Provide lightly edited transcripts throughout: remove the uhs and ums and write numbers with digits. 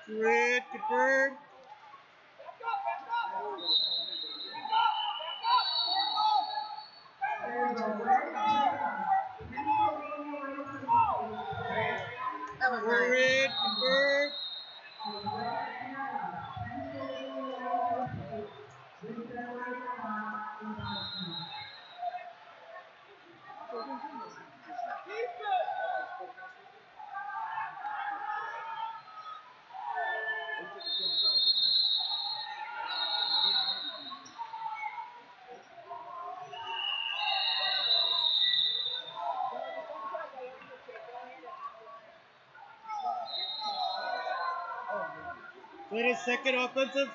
Red confirmed. That was Red confirmed. Wait a second, offensive.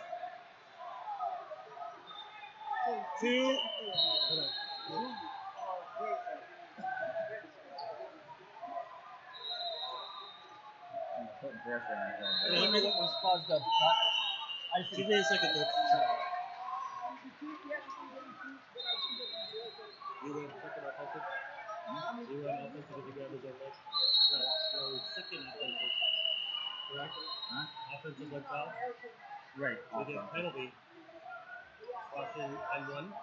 2. Hold on. Putting pressure on him. I don't know what was caused up. Give me a second, though. You went second offensive? You went offensive because you grabbed his own leg? No, second offensive. Correct? Huh? Offensive leg foul? Right. So you get a penalty. Caution and 1.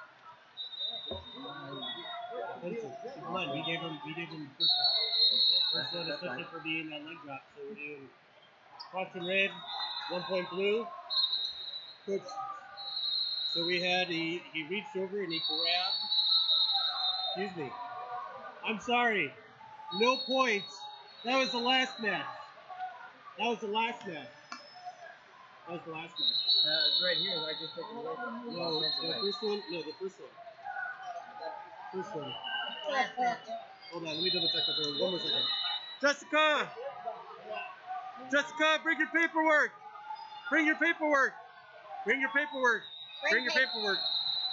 Offensive. Come on, we gave him the first one. First one, especially for being that leg drop. So we're doing caution red, 1 point blue. Coach. So we had, he reached over and he grabbed, excuse me. I'm sorry. No points. That was the last match. That was the last match. That was the last match. Right here, I just took it away from you. No, the first one. No, the first one. First one. Hold on, let me double check with her. 1 more second. Jessica! Jessica, bring your paperwork! Bring your paperwork! Bring your paperwork! Bring your paperwork!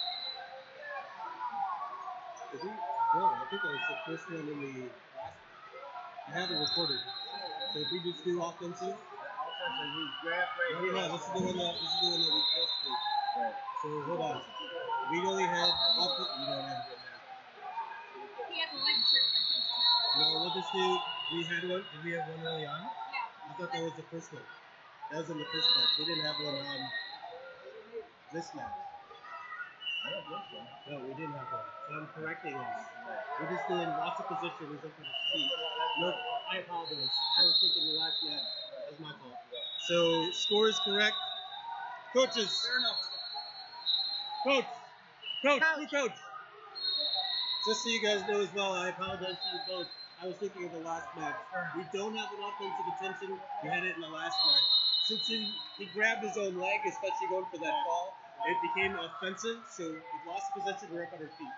Did we? No, I think that was the first one in the last. I have it recorded. So if we just do offensive. He grabbed right No, here. no, this is the one that we just did. Right. So hold on. We only had offensive. You don't have it now. He had the leg trip. No, we'll just do. We had one. Did we have one early on? Yeah. I thought that was the first one. That was in the first match. We didn't have one on this match. I don't think so. No, we didn't have one. So I'm correcting us. We're just doing lots of position. He's up on his feet. No, I apologize. I was thinking the last match. That was my fault. So score is correct. Coaches. Fair enough. Coach. Coach. Just so you guys know as well, I apologize to you both. I was thinking of the last match. We don't have an offensive attention. We had it in the last match. Since he grabbed his own leg, especially going for that fall, it became offensive. So we lost possession. We're up on our feet.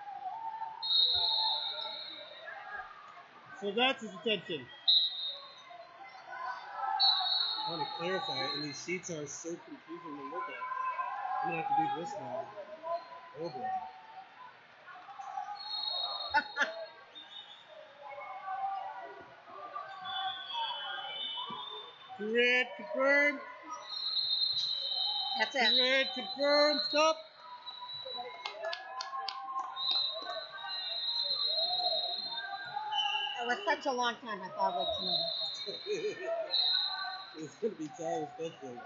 So that's his attention. I want to clarify it, and these sheets are so confusing to look at. I'm going to have to do this now. Oh boy. Red confirmed. That's it. Red confirmed. Stop. It was such a long time. I thought I'd let you know that. It's going to be time, especially.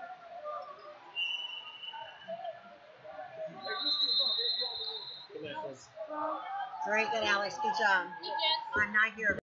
Come on, folks. Very good, Alex. Good job. I'm not here.